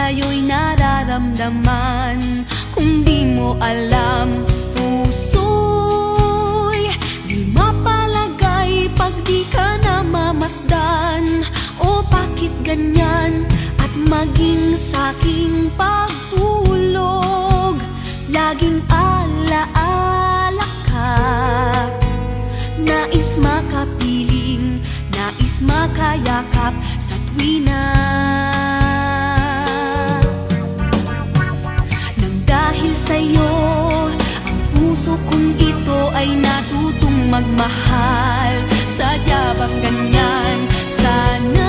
sa'yo'y nararamdaman. Kung di mo alam, puso'y di mapalagay pag di ka namamasdan. O bakit ganyan? At maging sa'king pagtulog, laging alaala ka. Nais makapiling, nais makayakap sa tuwina. Nang dahil sa'yo, ang puso kong ito ay natutong magmahal. Sadya bang ganyan? Sana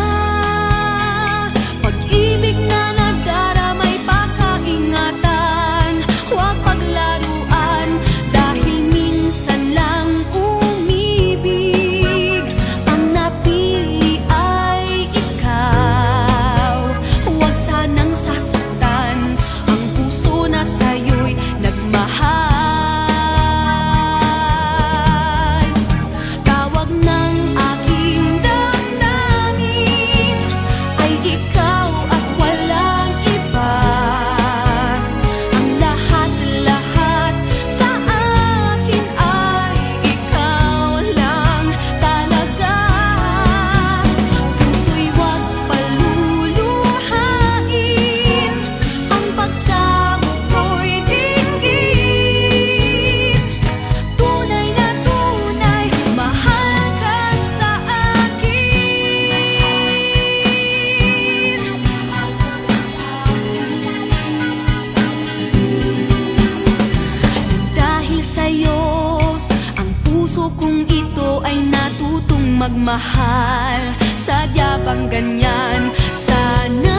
pag-ibig na nagdaramay pakaingatan, huwag paglaruan dahil minsan lang umibig. Ang napili ay ikaw, huwag sanang sasaktan ang puso na sa'yo'y nagmahal. Tawag ng aking damdamin ay ikaw at walang iba. Ang lahat-lahat sa akin ay ikaw lang talaga. Puso'y huwag paluluhain, ang pagsamo ko'y dinggin. Tunay na tunay, mahal ka sa akin. Dahil sa'yo, ang puso kong ito ay natutong magmahal. Sadya bang ganyan? Sana